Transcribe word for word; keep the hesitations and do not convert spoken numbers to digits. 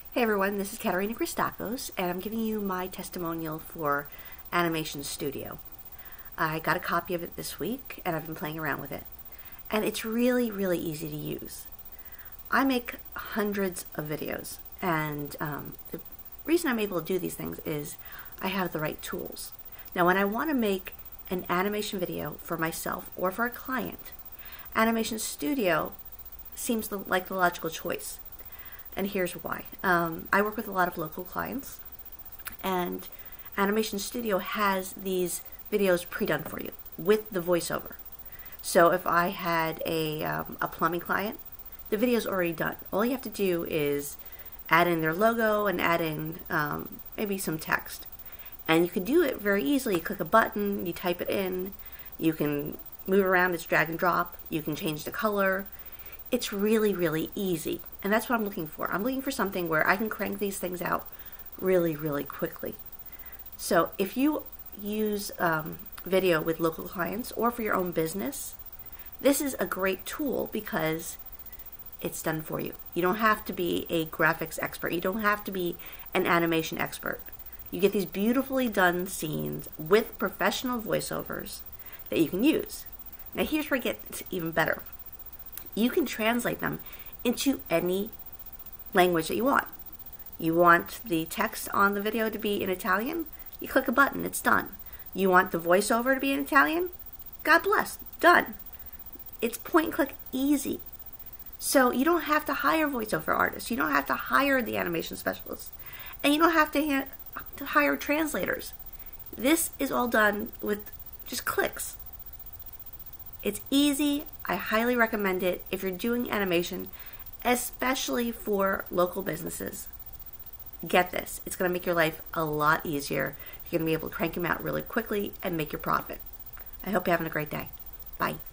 Hey everyone, this is Katerina Christakos, and I'm giving you my testimonial for Animation Studio. I got a copy of it this week, and I've been playing around with it. And it's really, really easy to use. I make hundreds of videos, and um, the reason I'm able to do these things is I have the right tools. Now, when I want to make an animation video for myself or for a client, Animation Studio seems the, like the logical choice. And here's why. Um, I work with a lot of local clients, and Animation Studio has these videos pre-done for you with the voiceover. So if I had a, um, a plumbing client, the video's already done. All you have to do is add in their logo and add in um, maybe some text. And you can do it very easily. You click a button, you type it in, you can move around, it's drag and drop, you can change the color. It's really, really easy. And that's what I'm looking for. I'm looking for something where I can crank these things out really, really quickly. So if you use um, video with local clients or for your own business, this is a great tool because it's done for you. You don't have to be a graphics expert. You don't have to be an animation expert. You get these beautifully done scenes with professional voiceovers that you can use. Now here's where it gets even better. You can translate them into any language that you want. You want the text on the video to be in Italian? You click a button, it's done. You want the voiceover to be in Italian? God bless, done. It's point and click easy. So you don't have to hire voiceover artists. You don't have to hire the animation specialists. And you don't have to, ha to hire translators. This is all done with just clicks. It's easy. I highly recommend it if you're doing animation, especially for local businesses. Get this. It's going to make your life a lot easier. You're going to be able to crank them out really quickly and make your profit. I hope you're having a great day. Bye.